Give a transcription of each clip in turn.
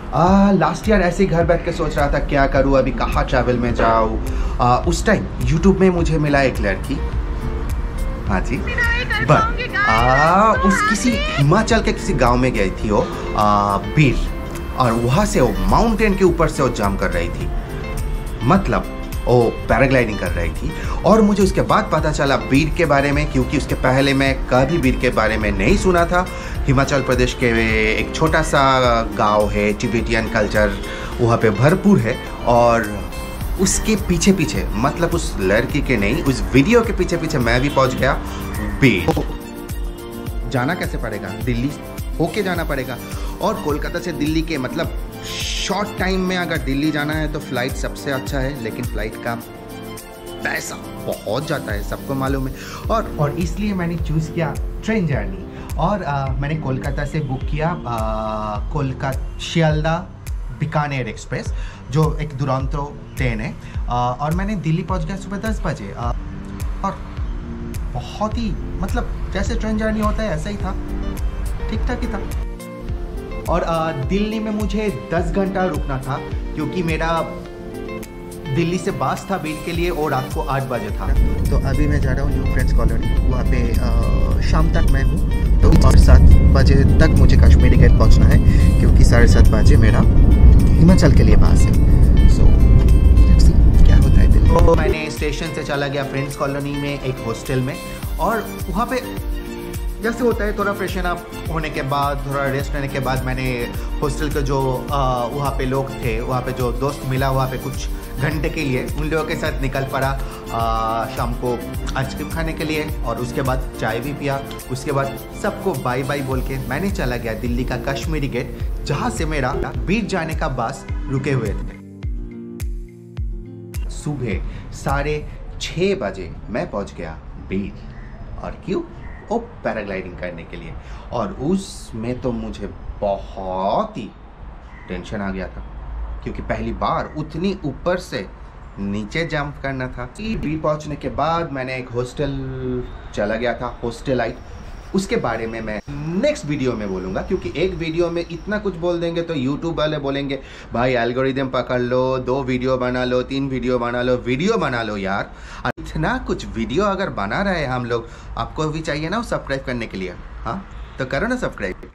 Last year ऐसे ही घर बैठ के सोच रहा था क्या करूँ, अभी कहाँ ट्रैवल में जाऊँ। उस टाइम यूट्यूब में मुझे मिला एक लड़की, हाँ जी, बट उस किसी हिमाचल के किसी गांव में गई थी वो, बीर, और वहाँ से वो माउंटेन के ऊपर से वो जंप कर रही थी, मतलब वो पैराग्लाइडिंग कर रही थी। और मुझे उसके बाद पता चला बीर के बारे में, क्योंकि उसके पहले मैं कभी बीर के बारे में नहीं सुना था। हिमाचल प्रदेश के एक छोटा सा गांव है, तिब्बतियन कल्चर वहाँ पे भरपूर है। और उसके पीछे पीछे, मतलब उस लड़की के नहीं, उस वीडियो के पीछे पीछे मैं भी पहुँच गया बीर। जाना कैसे पड़ेगा? दिल्ली होके जाना पड़ेगा, और कोलकाता से दिल्ली के मतलब शॉर्ट टाइम में अगर दिल्ली जाना है तो फ्लाइट सबसे अच्छा है, लेकिन फ्लाइट का पैसा बहुत जाता है, सबको मालूम है। और इसलिए मैंने चूज़ किया ट्रेन जर्नी, और मैंने कोलकाता से बुक किया कोलकाता शियालदा बीकानेर एक्सप्रेस, जो एक दुरंतो ट्रेन है। और मैंने दिल्ली पहुंच गया सुबह 10 बजे, और बहुत ही मतलब जैसे ट्रेन जर्नी होता है ऐसा ही था, ठीक ठाक ही था। और दिल्ली में मुझे 10 घंटा रुकना था, क्योंकि मेरा दिल्ली से बस था बीर के लिए, और रात को 8 बजे था। तो अभी मैं जा रहा हूँ न्यू फ्रेंड्स कॉलोनी, वहाँ पे शाम तक मैं हूँ, तो और 7 बजे तक मुझे कश्मीरी गेट पहुँचना है, क्योंकि 7:30 बजे मेरा हिमाचल के लिए बस है। सो क्या होता है दिल्ली। तो मैंने स्टेशन से चला गया फ्रेंड्स कॉलोनी में एक हॉस्टल में, और वहाँ पे जैसे होता है थोड़ा फ्रेशन अप होने के बाद, थोड़ा रेस्ट लेने के बाद, मैंने हॉस्टल के जो वहाँ पे लोग थे, वहाँ पे जो दोस्त मिला वहाँ पे कुछ घंटे के लिए, उन लोगों के साथ निकल पड़ा शाम को आइसक्रीम खाने के लिए, और उसके बाद चाय भी पिया। उसके बाद सबको बाय बाय बोल के मैंने चला गया दिल्ली का कश्मीरी गेट, जहाँ से मेरा बीर जाने का बस रुके हुए थे। सुबह 6:30 बजे मैं पहुँच गया बीर, और क्यों? वो पैराग्लाइडिंग करने के लिए। और उसमें तो मुझे बहुत ही टेंशन आ गया था, क्योंकि पहली बार उतनी ऊपर से नीचे जंप करना था। बीर पहुंचने के बाद मैंने एक हॉस्टल चला गया था, हॉस्टलाइट। उसके बारे में मैं नेक्स्ट वीडियो में बोलूँगा, क्योंकि एक वीडियो में इतना कुछ बोल देंगे तो यूट्यूब वाले बोलेंगे भाई एल्गोरिदम पकड़ लो, 2 वीडियो बना लो, 3 वीडियो बना लो यार। इतना कुछ वीडियो अगर बना रहे हम लोग, आपको भी चाहिए ना सब्सक्राइब करने के लिए, हाँ तो करो ना सब्सक्राइब।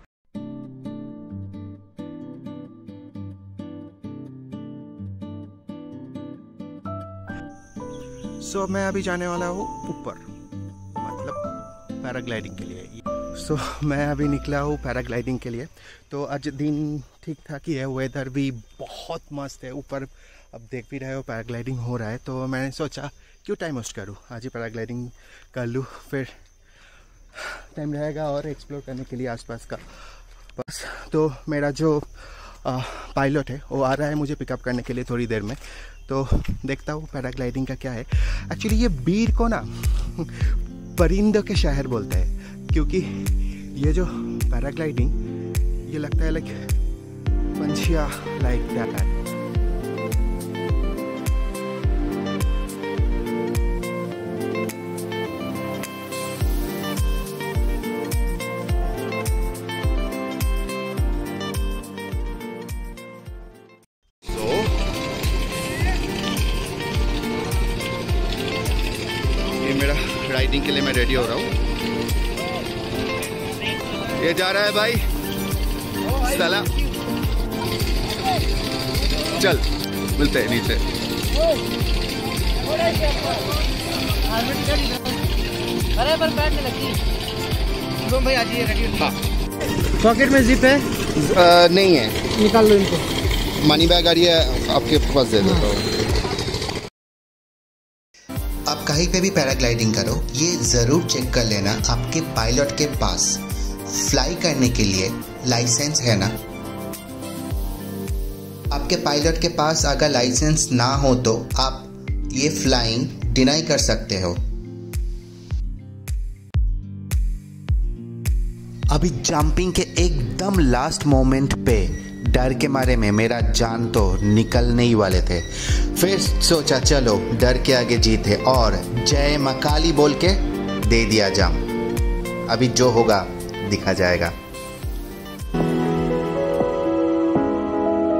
सो मैं अभी जाने वाला हूँ ऊपर, मतलब पैराग्लाइडिंग के लिए। सो मैं अभी निकला हूँ पैराग्लाइडिंग के लिए। तो आज दिन ठीक ठाक ही है, वेदर भी बहुत मस्त है ऊपर, अब देख भी रहे हो पैराग्लाइडिंग हो रहा है। तो मैंने सोचा क्यों टाइम वेस्ट करूँ, आज ही पैराग्लाइडिंग कर लूँ, फिर टाइम रहेगा और एक्सप्लोर करने के लिए आसपास का। बस तो मेरा जो पायलट है वो आ रहा है मुझे पिकअप करने के लिए थोड़ी देर में, तो देखता हूँ पैराग्लाइडिंग का क्या है। एक्चुअली ये बीर को ना परिंदों के शहर बोलते हैं, क्योंकि ये जो पैराग्लाइडिंग ये लगता है लाइक पंछिया लाइक दैट। ये मेरा राइडिंग के लिए मैं रेडी हो रहा हूँ। ये जा रहा है भाई साला, चल मिलते हैं नीचे। अरे पर बैठ नहीं लगती तुम भाई, आज ये रेडी। हाँ पॉकेट में जिप है? नहीं है, निकाल लो इनको। मनी बैग आ रही है आपके पास, दे देता हूँ। आप कहीं पे भी पैराग्लाइडिंग करो, ये ज़रूर चेक कर लेना आपके पायलट के पास फ्लाई करने के लिए लाइसेंस है ना। आपके पायलट के पास अगर लाइसेंस ना हो तो आप ये फ्लाइंग डिनाई कर सकते हो। अभी जंपिंग के एकदम लास्ट मोमेंट पे डर के मारे में मेरा जान तो निकलने ही वाले थे, फिर सोचा चलो डर के आगे जीत है, और जय मां काली बोल के दे दिया जंप। अभी जो होगा दिखा जाएगा।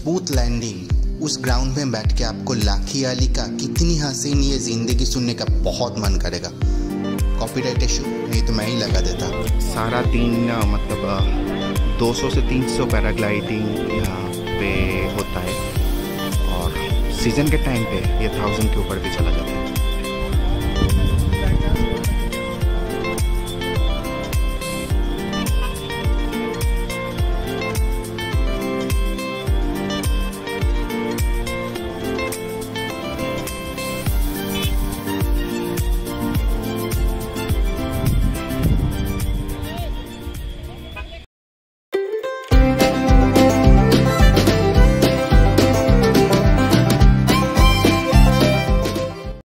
स्मूथ लैंडिंग, उस ग्राउंड में बैठ के आपको लाखी अली का कितनी हसीन ये जिंदगी सुनने का बहुत मन करेगा। कॉपीराइट इशू नहीं तो मैं ही लगा देता। सारा दिन मतलब 200 से 300 पैराग्लाइडिंग यहाँ पे होता है और सीज़न के टाइम पे ये 1000 के ऊपर भी चला जाता है।